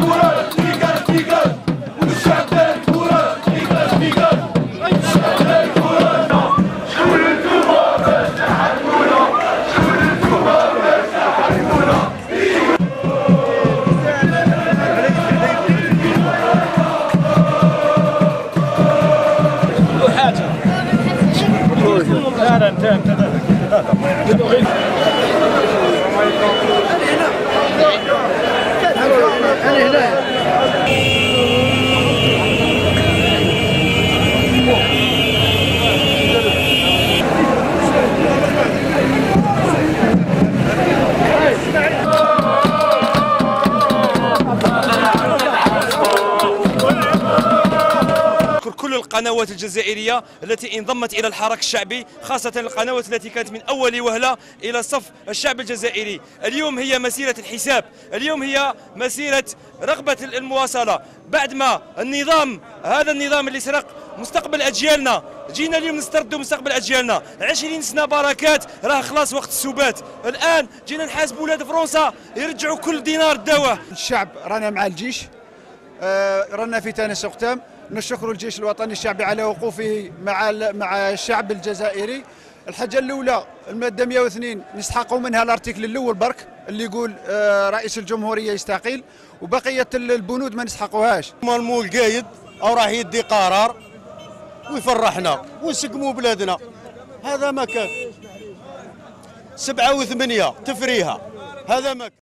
كل القنوات الجزائرية التي انضمت إلى الحراك الشعبي، خاصة القنوات التي كانت من أول وهلة إلى صف الشعب الجزائري. اليوم هي مسيرة الحساب، اليوم هي مسيرة رغبة المواصلة. بعد ما هذا النظام اللي سرق مستقبل أجيالنا، جينا اليوم نستردوا مستقبل أجيالنا. 20 سنة بركات، راه خلاص وقت السبات. الآن جينا نحاسبوا ولاد فرنسا يرجعوا كل دينار داوه. الشعب رانا مع الجيش، رانا في تناسق تام. نشكر الجيش الوطني الشعبي على وقوفه مع الشعب الجزائري. الحاجه الاولى الماده 102 نستحقوا منها الارتيكل الاول برك اللي يقول رئيس الجمهوريه يستقيل، وبقيه البنود ما نستحقوهاش. المول قايد او راح يدي قرار ويفرحنا ونسقموا بلادنا، هذا ما كان. 7 و8 تفريها، هذا ما كان.